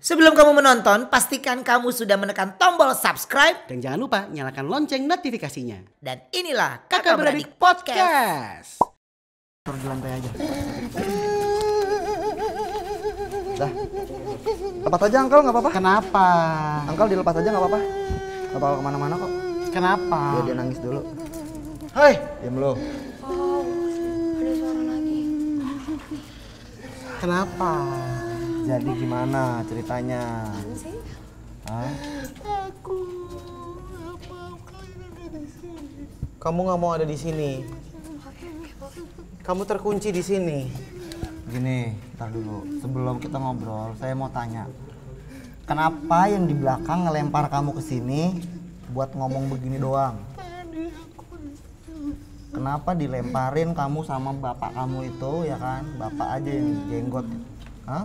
Sebelum kamu menonton, pastikan kamu sudah menekan tombol subscribe. Dan jangan lupa nyalakan lonceng notifikasinya. Dan inilah Kakak Beradik Podcast. Taruh di lantai aja. Dah. Lepas aja Angkel, nggak apa-apa. Kenapa? Angkel dilepas aja nggak apa-apa. Nggak bakal kemana-mana kok. Kenapa? Biar dia nangis dulu. Hei! Diam lu. Ada suara lagi. Kenapa? Jadi gimana ceritanya? Sih? Hah? Kamu nggak mau ada di sini. Kamu terkunci di sini. Gini, ntar dulu. Sebelum kita ngobrol, saya mau tanya. Kenapa yang di belakang ngelempar kamu ke sini buat ngomong begini doang? Kenapa dilemparin kamu sama bapak kamu itu, ya kan? Bapak aja yang jenggot. Hah?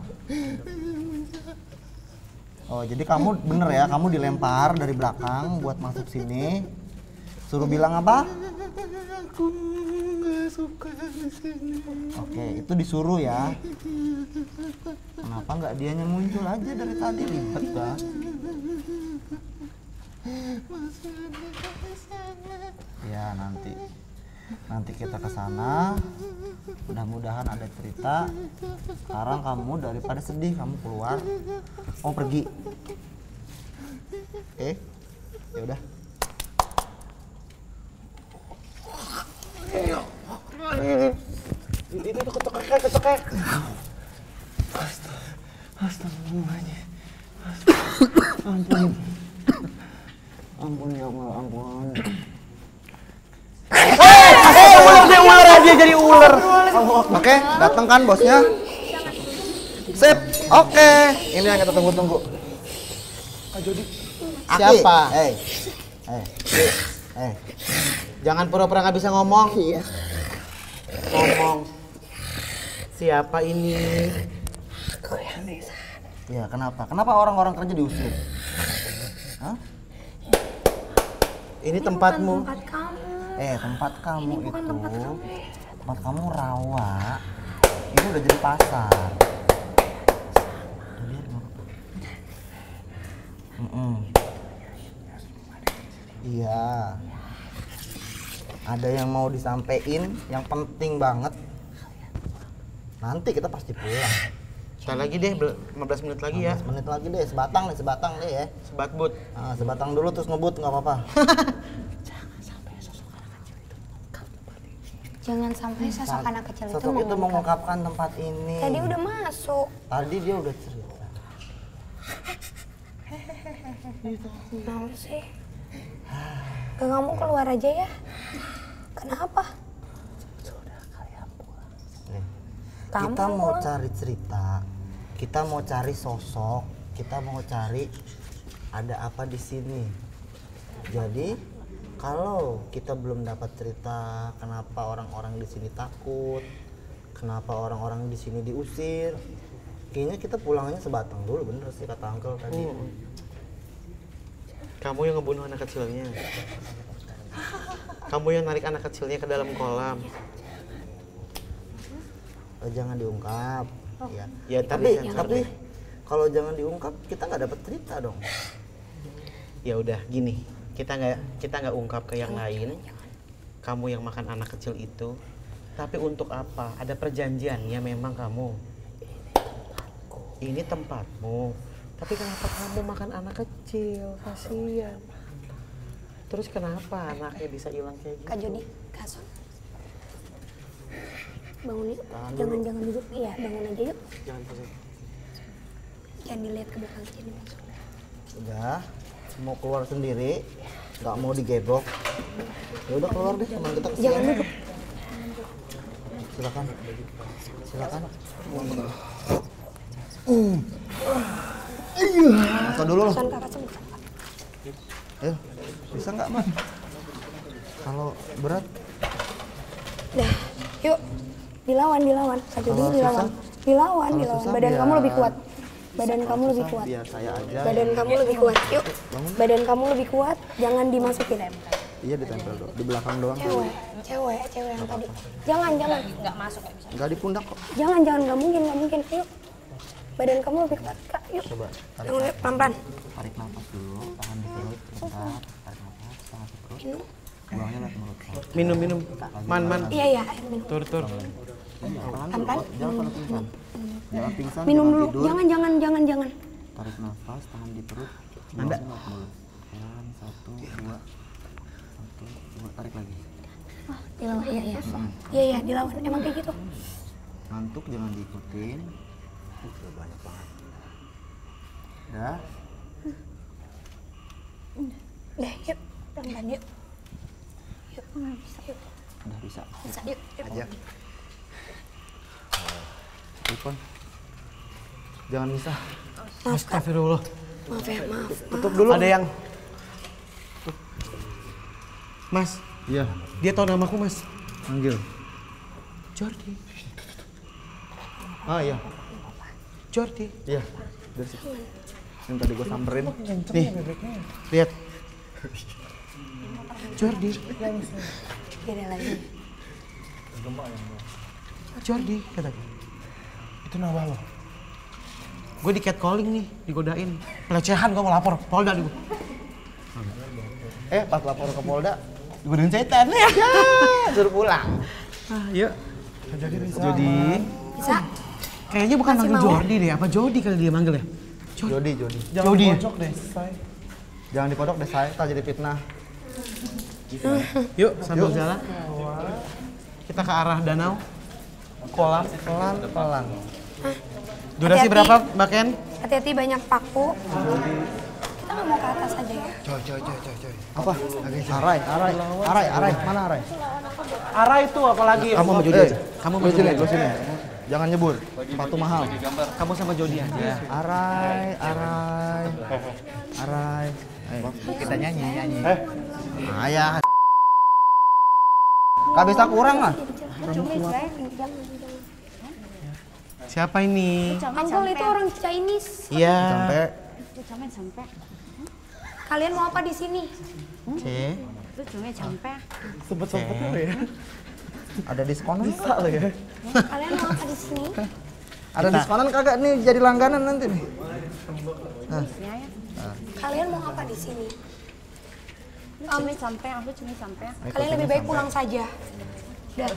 Oh, jadi kamu bener ya, kamu dilempar dari belakang buat masuk sini. Suruh bilang apa? Aku nggak suka di sini. Oke, itu disuruh ya. Kenapa nggak dianya muncul aja dari tadi, ribet dah. Ya nanti kita ke sana. Mudah-mudahan ada cerita. Sekarang kamu daripada sedih, kamu keluar. Mau pergi. Oke? Ya udah. Itu kecekek. Astagfirullahaladzim. Ampun ya Allah, ampun. Ular aja jadi ular. Oke, datang kan bosnya? Sip. Oke. Ini yang kita tunggu-tunggu. Kak Jody. Aki. Siapa? Jangan pura-pura nggak bisa ngomong. Iya. Ngomong. Siapa ini? Aku yang di sana. Ya, kenapa? Kenapa orang-orang kerja diusir? Hah? Ini tempatmu. Tempat kamu. Tempat kamu Ini bukan itu. tempat kamu. Tempat kamu rawa. Ini udah jadi pasar. Iya. Ada yang mau disampaikan, yang penting banget. Nanti kita pasti pulang. Sekali lagi deh, 15 menit lagi ya. 15 menit lagi deh, sebatang deh ya. Sebatbut. Nah, sebatang dulu terus ngebut nggak apa-apa. Jangan sampai sosok anak kecil itu Sosok itu mengungkapkan tempat ini. Tadi udah masuk. Tadi dia udah cerita. Mau sih? Kamu keluar aja ya. Kenapa? Nih, Kamu kita mau pulang. cari cerita, kita mau cari sosok, kita mau cari ada apa di sini. Jadi kalau kita belum dapat cerita kenapa orang-orang di sini takut, kenapa orang-orang di sini diusir, kayaknya kita pulangnya sebatang dulu, bener sih kata Uncle tadi. Kamu yang ngebunuh anak kecilnya. Kamu yang narik anak kecilnya ke dalam kolam. Jangan diungkap. Ya. Ya, Tapi sensor tapi deh. kalau jangan diungkap kita nggak dapat cerita dong. Ya udah gini, kita nggak ungkap ke yang lain. Kamu yang makan anak kecil itu. Tapi untuk apa? Ada perjanjiannya memang kamu. Ini tempatmu. Tapi kenapa kamu makan anak kecil? Kasihan. Terus kenapa anaknya bisa hilang kayak gitu? Kak Jody, kasur. Bangun yuk. Jangan duduk. Iya, bangun aja yuk. Jangan pasang. Jangan dilihat ke belakang aja nih. Udah, mau keluar sendiri, nggak mau digebok. Ya udah keluar deh, teman kita kesini. Jangan duduk. Silakan. Masuk dulu loh. Pesan kakak sembuh. Ayo, bisa nggak Mas? Kalau berat, Dah, yuk. Dilawan. Kak Jody Kalau dilawan. susah? Dilawan. susah Badan biar- kamu lebih kuat. Badan kamu lebih kuat. biar saya aja. Badan kamu lebih kuat. Yuk. Badan kamu lebih kuat. Jangan dimasukin. Iya ditempel dong, di belakang doang. Cewek yang tadi. Jangan. Nggak di pundak kok. Jangan, nggak mungkin. Ayo. Badan kamu lebih kuat, Kak. Yuk. Coba tarik Yuk, pelan-pelan. tarik nafas dulu, tahan di perut sebentar. Tarik nafas, tahan di perut. Minum. Buangnya lewat mulut. Minum. Man. Iya, air minum. Tur. Pelan-pelan. Jangan pada pingsan. Jangan pingsan, Minum jangan dulu. tidur. Jangan. Tarik nafas, tahan di perut. Anda. Buangnya lewat mulut. Pelan, 1, 2. 1, 2, tarik lagi. Oh, dilawan. Iya, dilawan. Emang kayak gitu. Ngantuk jangan diikutin. Udah banyak banget. Udah. Udah, yuk. Pelan-pelan, yuk. Yuk. Udah bisa. Bisa, yuk. Aja. Telepon. Jangan bisa. Maaf, Kak. Astagfirullah. Maaf ya, maaf. Tutup dulu. Ada yang Mas, Iya, dia tahu namaku, Mas. panggil. Jordi. Ah iya. Jordi. Iya. Udah sih. Yang tadi gua samperin. Nih. Lihat. Jordi. Beda lagi. Jordi kataku. Itu nama lo. Gue di catcalling nih, digodain. Pelecehan gue mau lapor, Polda nih gue. Pas lapor ke Polda, digodain setan. Ya, suruh pulang. Yuk. Jodi. Bisa? Kayaknya bukan Masih manggil mau? Jordi deh, apa Jodi kali dia manggil ya? Jodi. Jodi ya? Jangan dipodok deh, saya tak jadi fitnah. Yuk, sambil jalan. Kita ke arah danau. Kolam. Pelan-pelan. Durasi Hati-hati. berapa, Mbak Ken? Hati-hati banyak paku. Kita nggak mau ke atas aja ya. Coy. Apa? Arai. Mana Arai? Arah itu apalagi? Kamu sama Jodi aja. Kamu sama Jodi aja. sini. Jangan nyebur. Sepatu mahal. Kamu sama Jodi aja. Arai. Kita nyanyi. Ayah. Gak bisa kurang lah. Siapa ini? Uncle itu orang Chinese. Iya. Sampai. Kalian mau apa di sini? Oke. Ada diskonan? Bisa lo ya. Kalian mau apa di sini? Ada diskonan kagak nih jadi langganan nanti nih. Kalian mau apa di sini? Cuma sampai, aku cuma sampai. Kalian lebih baik pulang saja. Udah.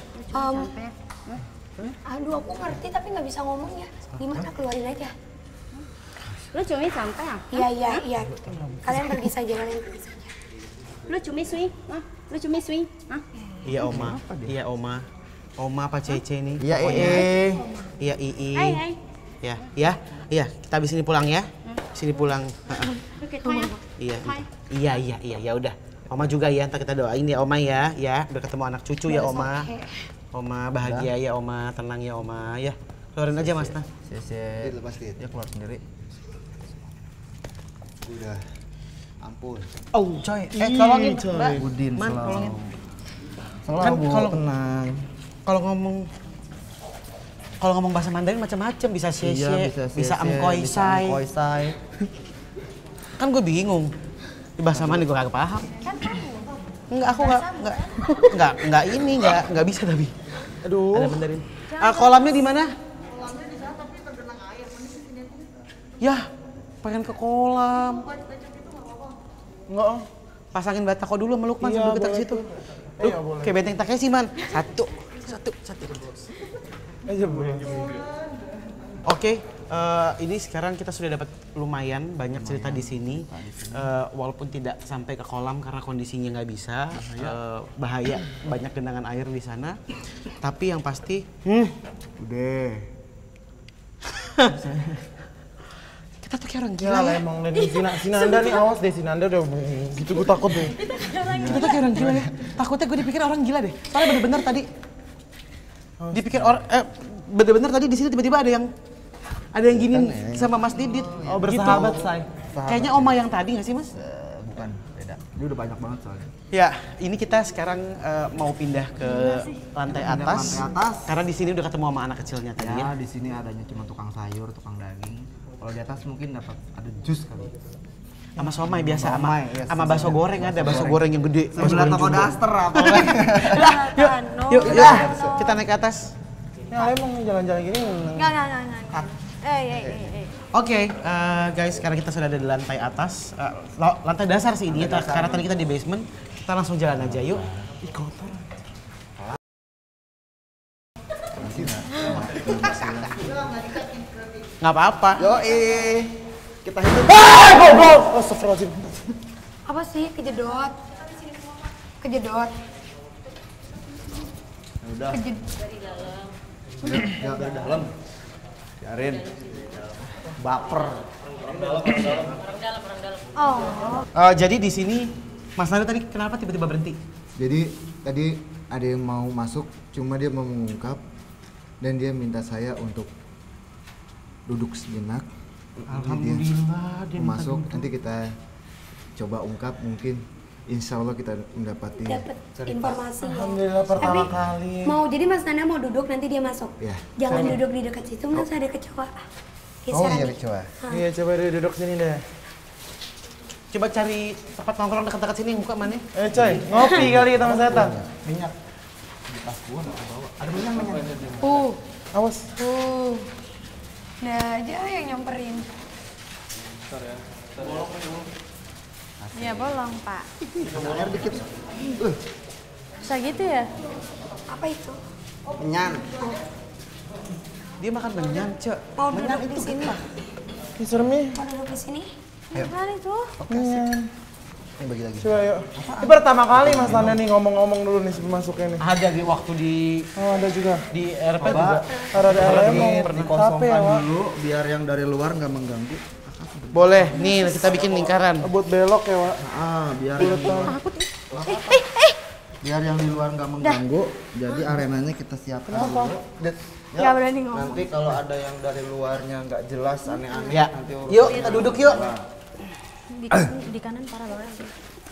Aduh, aku ngerti tapi nggak bisa ngomongnya. Gimana keluarin aja? Lu cuma sampai ah? Iya. Kalian pergi saja. Lu cuma sui, lu cuma sui, Iya, Oma. Oma apa Cece nih? Iya, Pokoknya. Iya, Ii. Hai. Iya. Kita habis ini pulang ya. Sini pulang. Oke, thôi à? Iya, ya udah. Oma juga ya, ntar kita doain ya Oma ya. Ya, udah ketemu anak cucu ya Oma. Oma bahagia ya Oma, tenang ya Oma ya. Keluarin aja Mas Nah. Sese. Dia keluar sendiri. Udah. Ampun. Oh, coy. Tolongin, Mbak. Udin Man, selalu. tolongin. Selalu Kan Bu, kalau- tenang. Kalau ngomong bahasa Mandarin macam-macam, bisa xie, bisa amkoisai. Kan gue bingung. Di bahasa mana gue kagak paham. Enggak, aku enggak bisa tapi. Aduh. Ada Mandarin. Kolamnya di mana? Kolamnya di sana tapi tergenang air. Ya, pengen ke kolam. Enggak, pasangin batako dulu sama Lukman sebelum kita ke situ. Kayak benteng Takeshi man. Satu. Oke, ini sekarang kita sudah dapat lumayan banyak cerita di sini. Walaupun tidak sampai ke kolam karena kondisinya nggak bisa, bahaya, banyak genangan air di sana. Tapi yang pasti, Udah. kita tuh kayak orang gila ya. Emang dari Sinanda nih, awas deh, Sinanda udah gitu gue takut deh. Kita tuh kayak orang gila ya. Takutnya gue dipikir orang gila deh. Soalnya bener-bener tadi dipikir bener-bener tadi di sini tiba-tiba ada yang gini sama Mas Didit. Oh, bersahabat, gitu. Say. Kayaknya Oma yang tadi nggak sih Mas? Bukan, beda. Dia udah banyak banget soalnya. Ya, ini kita sekarang mau pindah ke lantai atas. Karena di sini udah ketemu sama anak kecilnya tadi ya. Ya, di sini adanya cuma tukang sayur, tukang daging. Kalau di atas mungkin dapat ada jus kali. Sama somai biasa, Somai, iya, sama bakso goreng ada, bakso goreng yang gede. bakso Sebelah goreng toko jumbo. daster apa? Yuk, kita naik ke atas. Ya emang jalan-jalan gini. Enggak. Oke, guys, sekarang kita sudah ada di lantai atas, lantai dasar sih ini, karena tadi kita di basement. Kita langsung jalan aja, yuk. Ih, kotor. Nggak apa-apa. Yoi. Kita hidup. Goblok! Astagfirullahaladzim. Apa sih? Kejedot. Kejedot. Udah. Dari Ya dari dalam. Biarin. Baper. Oh. Jadi di sini, Mas Nanda tadi kenapa tiba-tiba berhenti? Jadi tadi ada yang mau masuk, cuma dia mau mengungkap dan dia minta saya untuk duduk sejenak. Alhamdulillah, dia minta masuk. duduk. Nanti kita coba ungkap, mungkin insya Allah kita mendapati. Dapat informasi. Alhamdulillah pertama kali. Mau jadi Mas Nanda mau duduk nanti dia masuk. Ya. Jangan duduk di dekat situ, Mas ada kecoa. Oh Geser iya aja. kecoa. Iya coba duduk sini deh. Coba cari tempat nongkrong dekat-dekat sini, buka mana? Coy, ngopi kali kita Mas Eta. Minyak. Di tas gua nggak bawa. Ada minyak. Awas. Nah aja yang nyamperin. Ya bolong, Pak. Air dikit. Bisa gitu ya? Apa itu? Menyan. Dia makan menyan, Cek. Mau duduk di sini? Ini seremnya. Mau duduk di sini? Gimana itu? Ini bagi lagi. Coba yuk. Ini pertama kali Mas Nanda nih ngomong-ngomong dulu nih sebelum masuknya nih. Ada di waktu di Oh ada juga. RP juga. Ada LM mau capek Dikosongkan ya Wak. dulu biar yang dari luar nggak mengganggu. Boleh, nih kita bikin lingkaran. Buat belok ya Wak. Biar biar yang di luar nggak mengganggu. Jadi arenanya kita siapkan dulu. Nggak berani ngomong. Nanti kalau ada yang dari luarnya nggak jelas aneh-aneh Ya, nanti yuk kita duduk yuk. Di kanan parah banget sih.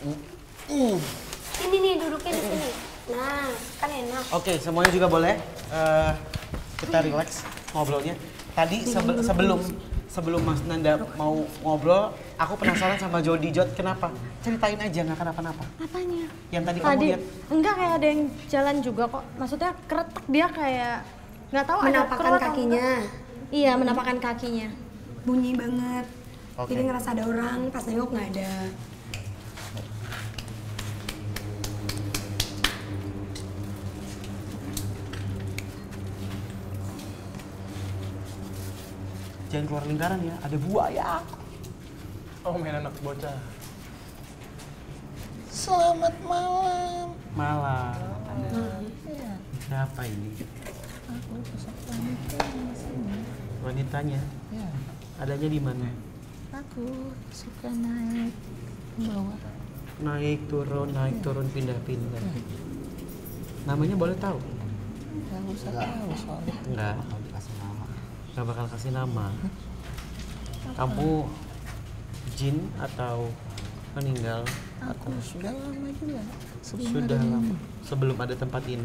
Ini nih duduknya di sini. Nah kan enak. Oke, semuanya juga boleh. Kita relax ngobrolnya. Tadi sebelum Mas Nanda mau ngobrol, aku penasaran sama Jody. Jod, kenapa? Ceritain aja, nggak kenapa-napa. Apanya? Yang tadi kamu lihat. Enggak, kayak ada yang jalan juga kok. Maksudnya keretak dia kayak nggak tahu ada Menapakkan keruat atau kakinya. enggak. Iya, menapakkan kakinya. Bunyi banget. Oke. Jadi ngerasa ada orang, pas nengok nggak ada. Jangan keluar lingkaran ya, ada buaya. Oh main anak bocah. Selamat malam. Malah. Siapa ini? Wanitanya? Ya, Adanya di mana? aku suka naik ke bawah. Naik turun, pindah-pindah. Namanya boleh tahu? Gak usah tahu soalnya. Enggak. dikasih nama. Gak bakal kasih nama. Kamu jin atau meninggal? Aku sudah lama juga. Sudah lama. Sebelum ada tempat ini.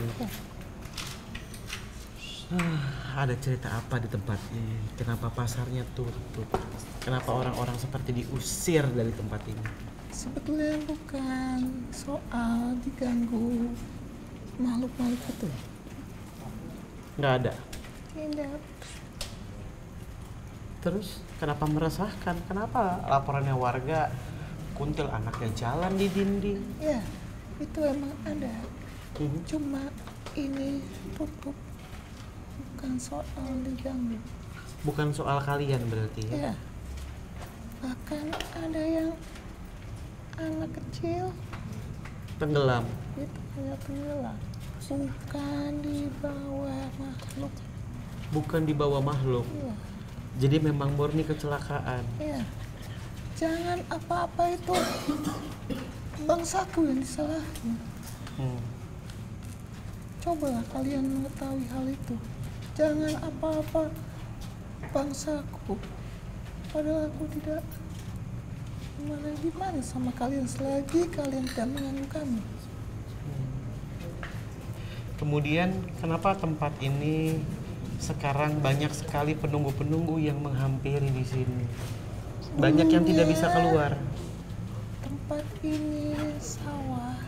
Ada cerita apa di tempat ini? Kenapa pasarnya tutup? Kenapa orang-orang seperti diusir dari tempat ini? Sebetulnya bukan soal diganggu makhluk-makhluk itu. Nggak ada. Tidak. Terus kenapa meresahkan? Kenapa laporannya warga kuntil anaknya jalan di dinding? Ya, itu emang ada. Mhm. Cuma ini tutup. Bukan soal diganggu. Bukan soal kalian berarti ya? Ya. Bahkan ada yang anak kecil Tenggelam. itu kayak tenggelam. Bukan di bawah makhluk. Bukan di bawah makhluk. Iya. Jadi memang murni kecelakaan. Ya. Jangan apa-apa itu bangsaku yang disalahin. Hmm. Cobalah kalian mengetahui hal itu. Jangan apa-apa bangsaku. Padahal aku tidak gimana sama kalian selagi kalian tidak mengganggu kami. Kemudian kenapa tempat ini sekarang banyak sekali penunggu-penunggu yang menghampiri di sini? Banyak yang tidak bisa keluar. Tempat ini sawah.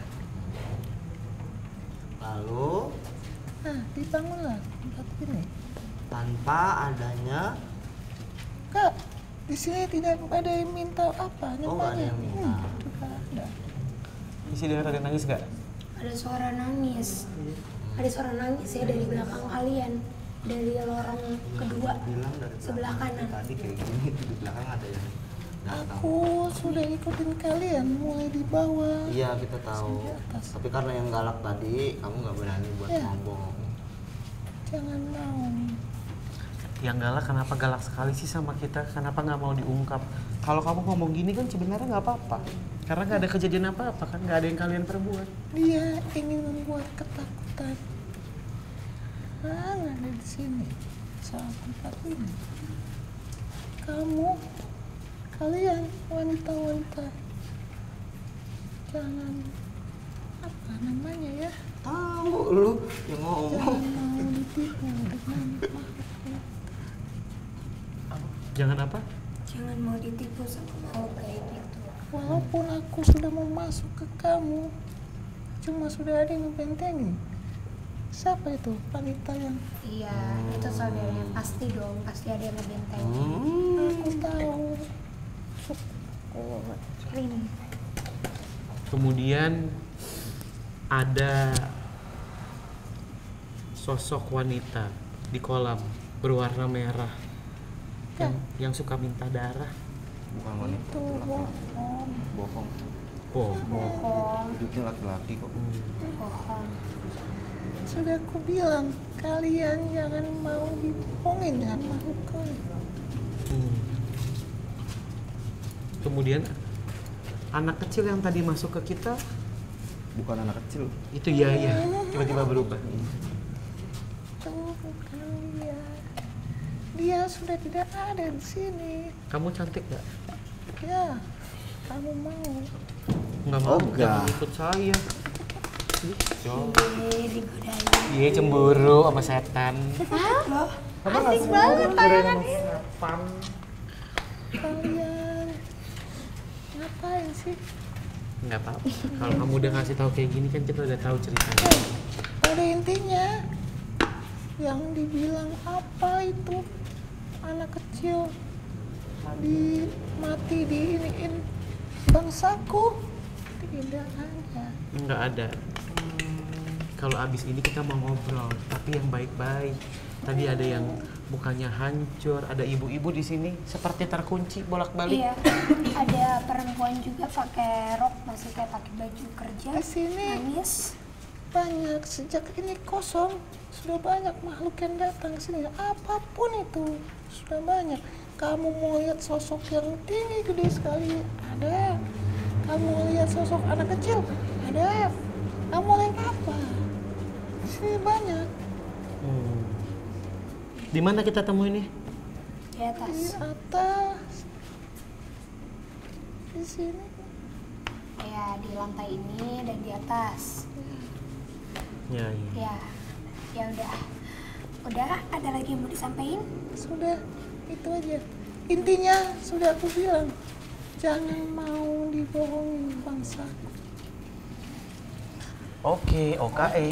Lalu Nah, dibangunlah tempat ini. tanpa adanya Kak, Di sini tidak ada yang minta apa Oh, nggak ada yang minta. Tidak ada. Isi dengar ada nangis nggak? Ada suara nangis. Ada suara nangis ya dari belakang kalian. Dari lorong kedua Bilang dari sebelah kanan. tadi kayak gini di belakang ada yang datang. Aku sudah ikutin kalian mulai di bawah. Iya kita tahu. Tapi karena yang galak tadi kamu nggak berani buat Ya. ngomong. Jangan mau. Yang galak kenapa galak sekali sih sama kita? Kenapa nggak mau diungkap? Kalau kamu ngomong gini kan sebenarnya nggak apa-apa. Karena nggak ada kejadian apa-apa kan, nggak ada yang kalian perbuat. Dia ingin membuat ketakutan. Ada di sini sama tempat ini. Kalian wanita-wanita, jangan apa namanya ya? Tahu lu yang ngomong. Jangan mau ditipu dengan Jangan apa? Jangan mau ditipu sama makhluk kayak gitu. walaupun aku sudah mau masuk ke kamu, cuma sudah ada yang ngebentengin. Siapa itu wanita yang Iya, itu saudaranya pasti dong, pasti ada yang ngebentengin. aku tahu? Kemudian ada sosok wanita di kolam berwarna merah yang suka minta darah. Bukan wanita, Itu bohong. bohong. Oh, Hidupnya laki-laki kok. Bohong. Sudah aku bilang, kalian jangan mau dibohongin dengan makhluk kalian. Kemudian anak kecil yang tadi masuk ke kita Bukan anak kecil. itu ya tiba-tiba berubah. Tuh kalian, dia sudah tidak ada di sini. Kamu cantik gak? Ya, kamu mau? Nggak mau, Enggak. jangan ikut saya. Digodain. Iya cemburu sama setan. Asik banget tayangannya. Kalian ngapain sih? Nggak apa-apa. Kalau kamu udah ngasih tahu kayak gini kan kita udah tahu ceritanya. Pada intinya, yang dibilang apa itu anak kecil mati diiniin bangsaku, tidak ada. Nggak ada. Kalau abis ini kita mau ngobrol, tapi yang baik-baik. Tadi ada yang mukanya hancur, ada ibu-ibu di sini seperti terkunci bolak-balik. Iya, ada perempuan juga pakai rok, masih kayak pakai baju kerja. Di sini Nangis. banyak, sejak ini kosong sudah banyak makhluk yang datang ke sini. Apapun itu sudah banyak. Kamu mau lihat sosok yang tinggi gede sekali, ada. Kamu mau lihat sosok anak kecil, ada. Kamu mau lihat apa? Di sini banyak. Di mana kita temuin nih? Di atas. Di atas, di sini. Ya, di lantai ini dan di atas. Ya. Ya, ya udah. Udah, ada lagi yang mau disampaikan? Sudah, itu aja. Intinya sudah aku bilang, jangan mau dibohongin bangsaku. Oke, OKE.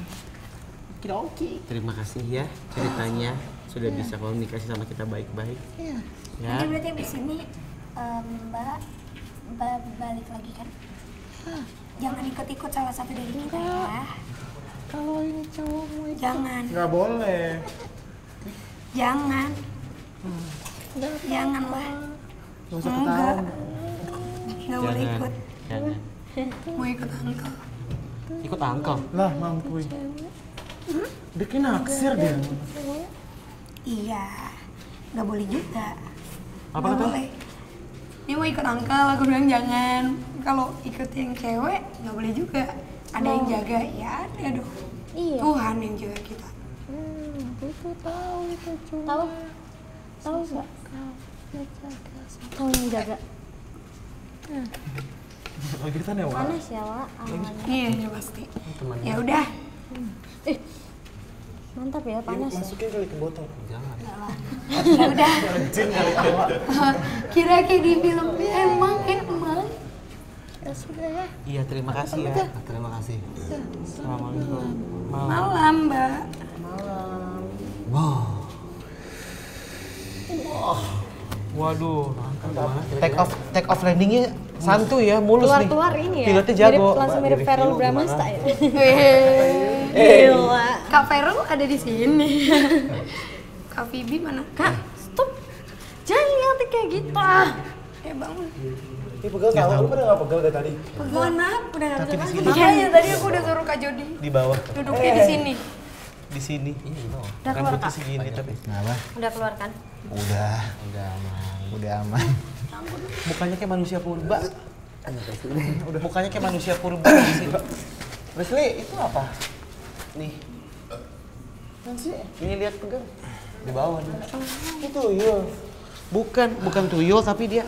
Terima kasih ya ceritanya sudah bisa komunikasi sama kita baik-baik. Iya. Ya. Nanti berarti abis ini Mbak balik lagi kan? Jangan ikut-ikut salah satu dari kita ya. Kalau ini cowok mau ikut, Jangan, Nggak boleh. jangan, nggak jangan lah. Nggak usah ketawa. Nggak boleh Jangan. ikut. Jangan. Mau ikut angkel. Ikut angkel. Lah mampu. Dia kayak naksir dia. Iya, nggak boleh juga. Apa Nggak kata? boleh. Dia mau ikut angkel, aku bilang jangan. Kalau ikut yang cewek, nggak boleh juga. Ada yang jaga, ya ada dong. Iya. Tuhan yang jaga kita. aku tahu itu cuma Tahu? Tahu nggak? kau jaga. Tahu yang jaga. Lagi kita nih, Wak. Panas ya, Wak. awannya. Iya, iya pasti. Ya udah. Mantap ya, panas ya. Masukin kali ke botol. Jangan. Ya udah. Kira kayak di film emang. Ya sudah ya. Iya, terima kasih ya. Terima kasih. Assalamualaikum. Malam, Mbak. Wow. Waduh, take off landingnya santuy ya, mulus nih. Keluar ini ya. Pilotnya jago. Langsung mirip Verrell Bramasta ya. Gila. Kak Verrell ada di sini. Kak Vivi mana? Kak, stop. Jangan liatin kayak gitu. Bangun. Ini pegel tahu, lu pada nggak pegel dari tadi? Peguan apa? Udah nggak bisa lagi. Makanya tadi aku udah suruh Kak Jody Di bawah, duduknya di sini. di sini. Udah keluar Rambutnya Kak. segini tapi. Kenapa? Udah keluar kan? Udah aman. Mukanya kayak manusia purba. Mukanya kayak manusia purba di sini. Wesley, itu apa? Nih, Nanti ini lihat pegang. Di bawah nih. itu iya. Bukan tuyul tapi dia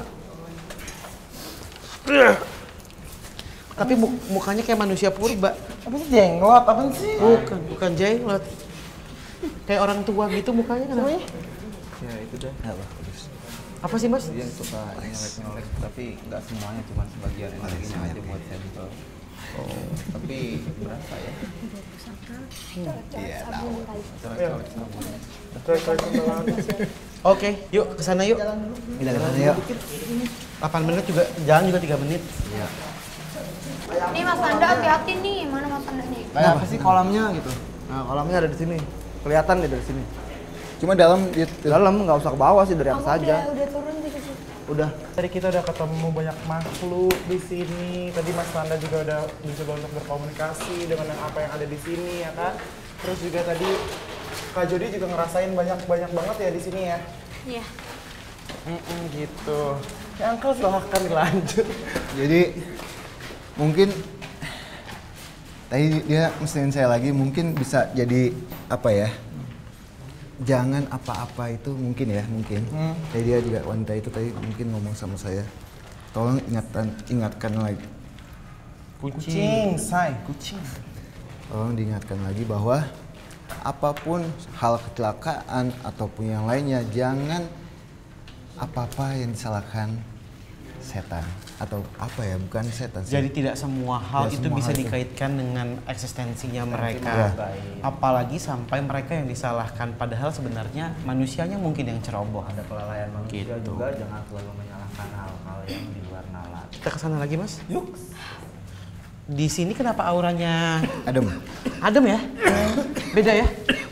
tapi mukanya kayak manusia purba. Apa sih jenglot? Apa sih? Bukan jenglot. Kayak orang tua gitu mukanya kenapa? Ya itu dah. Apa sih Mas? Dia suka nyolek-nyolek tapi nggak semuanya, cuma sebagian ini aja buat sampel. Oh, tapi berasa ya? Iya tahu. Colek-colek sama. Oke, yuk kesana yuk. Kita ke sana yuk. 8 menit juga, jalan juga 3 menit. Iya. Nih Mas Anda hati-hati nih. Mana Mas Anda nih? Kayak apa sih kolamnya gitu? Nah, kolamnya ada di sini. Kelihatan nih dari sini. Cuma dalam Dalam nggak usah ke bawah sih, dari atas aja. Udah turun di situ. Udah. Tadi kita udah ketemu banyak makhluk di sini. Tadi Mas Nanda juga udah mencoba untuk berkomunikasi dengan apa yang ada di sini ya kan. Terus juga tadi Kak Jody juga ngerasain banyak banget ya di sini ya. Iya. Gitu. Ya Uncle silahkan dilanjut. Jadi mungkin tadi dia mestiin saya lagi, mungkin bisa jadi apa ya? Jangan apa-apa itu mungkin ya, mungkin. Jadi dia juga wanita itu tadi mungkin ngomong sama saya. Tolong ingatkan lagi. Kucing, say, kucing. Tolong diingatkan lagi bahwa apapun hal kecelakaan ataupun yang lainnya, jangan apa-apa yang disalahkan setan atau apa ya, bukan setan sih. Jadi tidak semua hal Tidak itu semua bisa hal itu. dikaitkan dengan eksistensinya mereka. Ya. Apalagi sampai mereka yang disalahkan, padahal sebenarnya manusianya mungkin yang ceroboh. Ada kelalaian manusia Gitu. juga, jangan selalu menyalahkan hal-hal yang di luar nalar. Kita kesana lagi Mas? Yuk. Di sini kenapa auranya Adem. adem ya? Beda ya?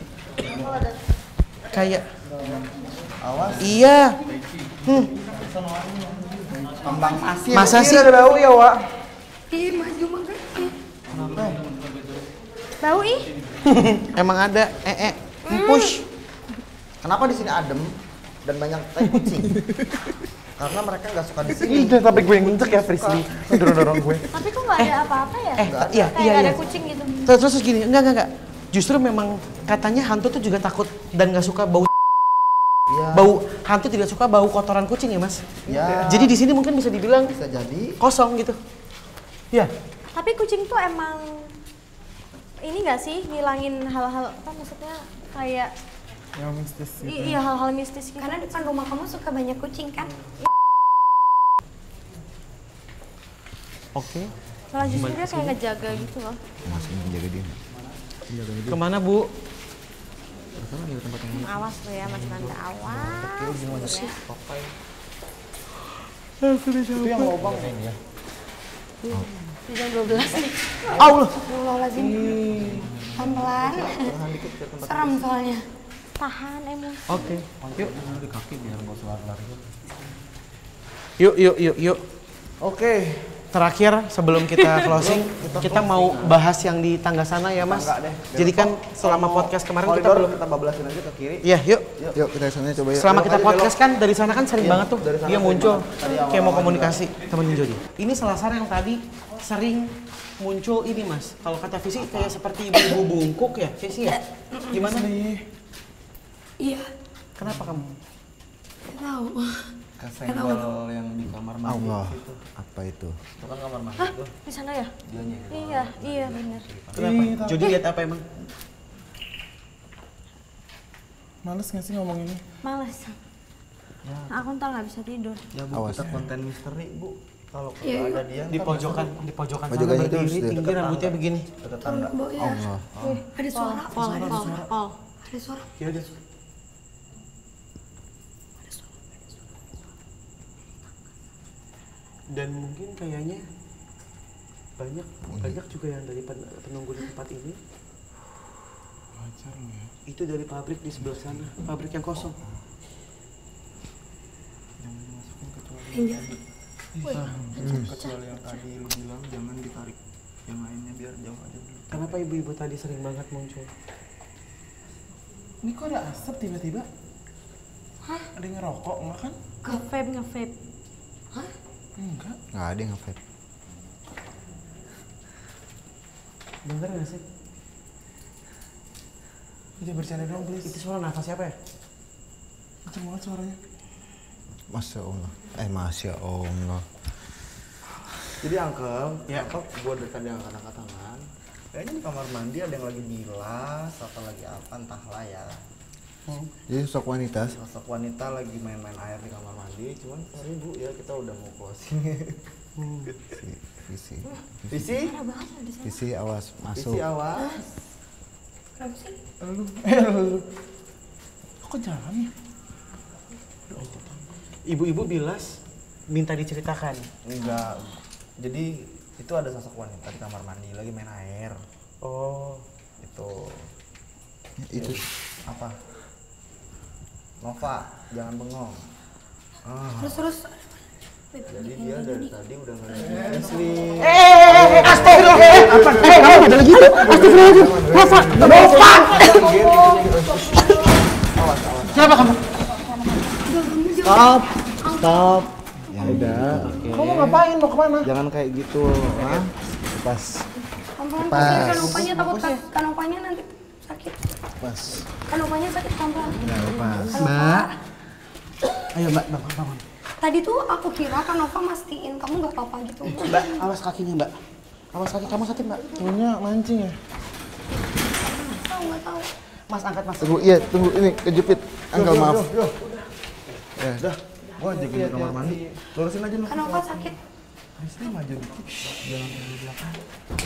Kayak Awas. iya. Kembang pasir. Masa sih? Ada bau ya, Wak? Ih, maju banget. Bau ih. Emang ada push. Kenapa di sini adem dan banyak tai kucing? Karena mereka nggak suka di sini. Ih, tapi gue yang bentuk ya, Frisly. Dorong-dorong gue. Tapi kok nggak ada apa-apa ya? Iya, Kayak iya, nggak iya. ada kucing gitu. Terus gini, enggak. Justru memang katanya hantu tuh juga takut dan nggak suka bau. Iya. Bau hantu tidak suka bau kotoran kucing ya Mas. Ya. Jadi di sini mungkin bisa dibilang Bisa jadi. kosong gitu. Iya. Tapi kucing tuh emang ini nggak sih ngilangin hal-hal apa maksudnya kayak Yang mistis gitu. iya hal-hal mistis gitu. Karena depan rumah kamu suka banyak kucing kan? Oke. Malah justru dia kayak ngejaga gitu loh. Masih menjaga dia. Kemana Bu? Awas lo ya Mas Nanda, awas. Ya. Itu yang lubang ya. Di jam 12 nih. Allah. Astagfirullahaladzim. Pelan-pelan. Serem soalnya. Tahan emosi. Oke. Yuk. Di kaki biar nggak usah lari-lari. Yuk. Oke. Terakhir sebelum kita closing, kita mau bahas yang di tangga sana ya Mas. Jadi kan selama podcast kemarin kita belum. Kita bablasin aja ke kiri. Iya, yuk. Yuk kita sana coba ya. Selama kita podcast kan dari sana kan sering banget tuh dia muncul kayak mau komunikasi temenin Jody. Ini Selasar yang tadi sering muncul ini Mas. Kalau kata Visi kayak seperti ibu-ibu bungkuk ya, Visi ya. Gimana nih? Iya, Kenapa kamu? nggak tahu. Kesenggol yang di kamar mandi. Allah, apa itu? Itu kan kamar mandi Hah? tuh. Di sana ya? Dianya. Iya benar. Kenapa? Jody lihat apa emang? Males nggak sih ngomong ini? Males. Aku ntar nggak bisa tidur. Ya Bu, Awas. kita konten misteri Bu. Kalau Iya, ada dia Di pojokan sana Pojokannya itu berdiri, harus tinggi rambutnya begini. dekat Turun tangga. ke bawah ya. Allah. Ada suara. Pol. Ada suara. Ya udah. Dan mungkin kayaknya banyak juga yang dari penunggu di tempat ini. Wajar lo ya. Itu dari pabrik di sebelah sana, pabrik yang kosong. Jangan dimasukin kecuali Iya. kecuali yang tadi lu bilang jangan ditarik yang lainnya biar jauh aja dulu. Kenapa ibu-ibu tadi sering banget muncul? Ini kok ada asap tiba-tiba? Hah? Ada yang ngerokok enggak kan? Nge-vape. Hah? Enggak. Nggak ada yang nge-vape. Dengar nggak sih? Jangan bercanda dong please. Itu suara nafas siapa ya? Kenceng banget suaranya. Masya Allah. Masya Allah. Jadi uncle, gue dari tadi angkat-angkat tangan. Kayaknya di kamar mandi ada yang lagi bilas atau lagi apa entahlah ya. Jadi sosok wanita. Sosok wanita lagi main-main air di kamar mandi. Cuman sorry bu ya kita udah mau closing. Visi. Visi awas masuk. Visi awas. Kenapa sih? Lu. Kok jalan ya? Ibu-ibu bilas minta diceritakan. Enggak. Jadi itu ada sosok wanita di kamar mandi lagi main air. Oh, Itu apa? Nova, jangan bengong. Terus. Jadi dia dari tadi udah ngeliatin Leslie. siapa kamu? Stop. Ya udah. Kamu ngapain? Mau kemana? Jangan kayak gitu, ha? Pas. Pelan-pelan, kanopanya takut kanopanya nanti sakit. Pas. Kanopanya sakit pelan-pelan. Ya pas. Mbak. Ayo mbak, bangun. Tadi tuh aku kira Kanova mastiin kamu nggak apa-apa gitu. Mbak, awas kakinya mbak. Awas kaki kamu sakit mbak. Punya mancing ya? Nggak tahu. Mas angkat mas. Tunggu, iya tunggu ini kejepit. Angkel maaf. Ya, dah. Gua jaga di kamar mandi. Lurusin aja lu. Kanova sakit. Leslie maju dikit. Jangan di belakang.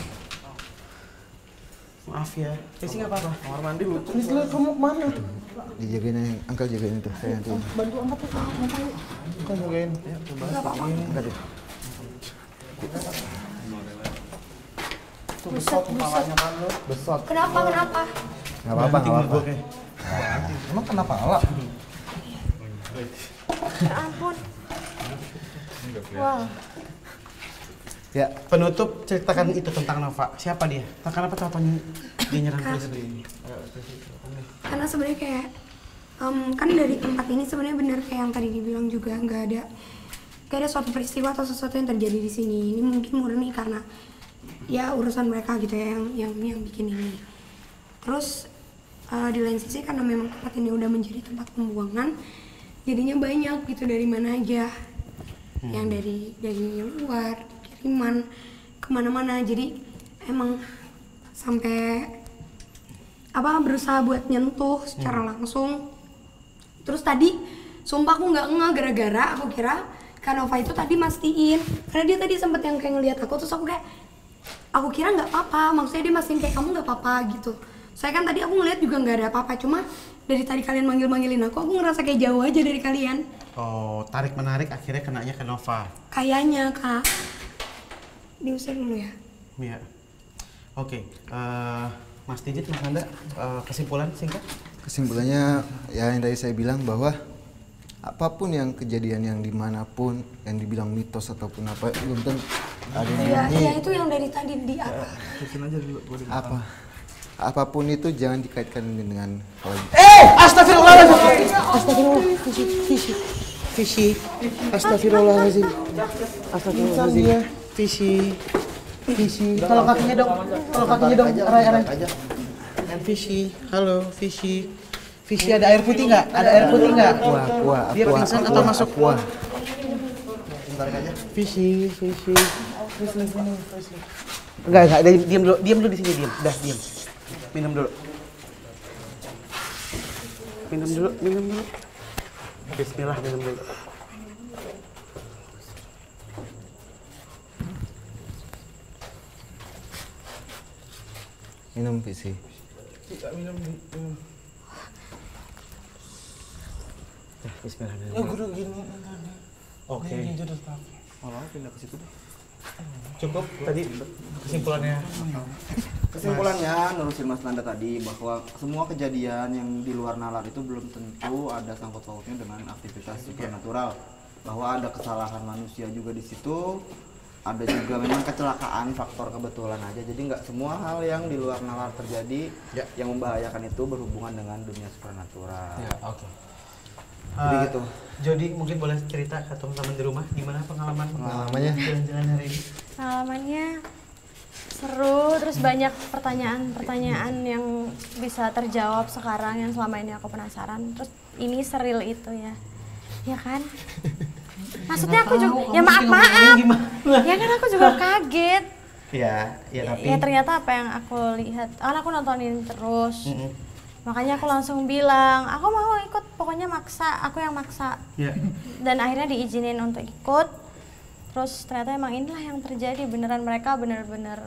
Maaf ya. Jessy nggak apa-apa. Kamar mandi lu. Leslie, kamu kemana? Dijagain yang angkel jagain itu. Saya nanti. Bantu angkat tuh. Kau jagain. Ya, coba. Nggak apa-apa. Angkat itu. Tuh besot kepalanya kan lu. Besot. Kenapa? Nggak apa-apa, nggak apa-apa. Emang kenapa lah? Ya ampun. Wow. Ya, penutup ceritakan itu tentang Nova. Siapa dia? Kenapa tahu dia nyerang polisi ini? Karena sebenarnya kayak kan dari tempat ini sebenarnya benar kayak yang tadi dibilang juga nggak ada suatu peristiwa atau sesuatu yang terjadi di sini. Ini mungkin murni karena ya urusan mereka gitu ya yang bikin ini. Terus di lain sisi karena memang tempat ini udah menjadi tempat pembuangan, jadinya banyak gitu dari mana aja, yang dari luar, kiriman, kemana-mana. Jadi emang sampai berusaha buat nyentuh secara langsung. Terus tadi sumpah aku nggak ngeh gara-gara aku kira Kanova itu tadi mastiin, karena dia tadi sempet yang kayak ngeliat aku, terus aku kira nggak apa-apa, maksudnya dia mastiin kayak kamu nggak apa-apa gitu. Saya kan tadi aku ngeliat juga nggak ada apa-apa, cuma dari tadi kalian manggilin aku ngerasa kayak jauh aja dari kalian. Oh, tarik menarik akhirnya kenanya ke Nova. Kayaknya kak, diusir dulu ya. Iya. Oke, Mas Dijit, Mas Nanda, kesimpulan singkat? Kesimpulannya ya yang tadi saya bilang bahwa apapun yang kejadian yang dimanapun yang dibilang mitos ataupun apa belum tentu ada Iya itu yang dari tadi di apa? Terusin aja dulu gua di belakang. apapun itu jangan dikaitkan dengan Astagfirullahaladzim. Astagfirullahaladzim. Fishy. Kalau kakinya dong. Arai. Fishy. Halo, Fishy. Fishy ada air putih nggak? Aqua. Dia pingsan atau masuk? Aqua. Tarik aja. Fishy. Enggak, diam dulu di sini, diam. Dah, diam. Minum dulu. Bismillah, minum dulu. Minum visi. Minum. Bismillah. Ya gue udah gini. Oke. Ini aja udah stop. Malah pindah ke situ deh. Cukup tadi kesimpulannya. Kesimpulannya, nerusin Mas Nanda tadi bahwa semua kejadian yang di luar nalar itu belum tentu ada sangkut pautnya dengan aktivitas supernatural. Bahwa ada kesalahan manusia juga di situ, ada juga memang kecelakaan, faktor kebetulan aja. Jadi nggak semua hal yang di luar nalar terjadi yang membahayakan itu berhubungan dengan dunia supernatural. Ya, oke. Jadi gitu. Jody mungkin boleh cerita ke teman-teman di rumah gimana pengalamannya jalan-jalan hari ini? Pengalamannya seru, terus banyak pertanyaan-pertanyaan yang bisa terjawab sekarang yang selama ini aku penasaran. Terus ini seril itu ya kan? Maksudnya aku juga, ya maaf, ya kan aku juga kaget. Ya tapi. Ya ternyata apa yang aku lihat, kan aku nontonin terus. Makanya aku langsung bilang, aku mau ikut, pokoknya maksa, aku yang maksa. Dan akhirnya diizinin untuk ikut. Terus ternyata emang inilah yang terjadi, beneran mereka bener-bener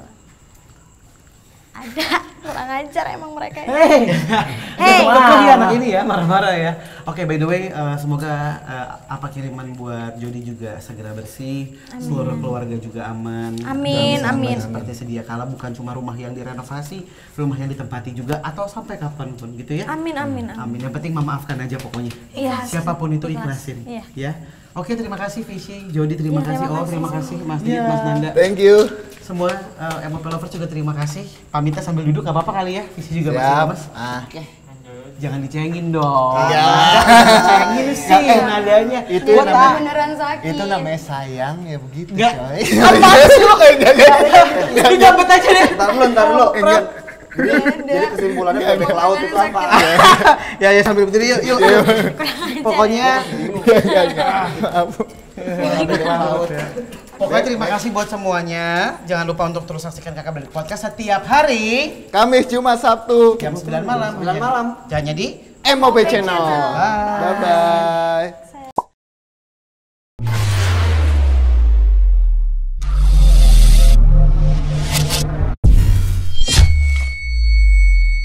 ada, kurang ajar emang mereka. Hey, wow. Anak ini ya marah-marah ya. Oke, by the way, semoga apa kiriman buat Jody juga segera bersih, seluruh keluarga juga aman. Amin. Seperti sedia kala, bukan cuma rumah yang direnovasi, rumah yang ditempati juga, atau sampai kapanpun gitu ya. Amin. Yang penting memaafkan aja pokoknya. Iya. Siapapun itu ikhlasin. Iya. Ya. Oke, terima kasih Visi, Jody terima kasih, terima kasih Mas Didit, Mas Nanda. Thank you. Semua MOP Lovers juga terima kasih. Pamitnya sambil duduk gak apa-apa kali ya. Visi juga masih lemas. Oke. Jangan dicengin dong. Iya. Dicengin sih nadanya. Itu namanya beneran sakit. Itu namanya sayang ya begitu, Nggak. coy. Apaan sih lo kayak Lu jambet aja deh. Ntar dulu. Jadi kesimpulannya kayak ke laut itu apa? Ya sambil berdiri yuk. Pokoknya Pokoknya terima kasih buat semuanya. Jangan lupa untuk terus saksikan Kakak Beradik Podcast setiap hari Kamis, Jumat, Sabtu jam 9 malam. Jangan Hanya di MOP Channel. Bye bye.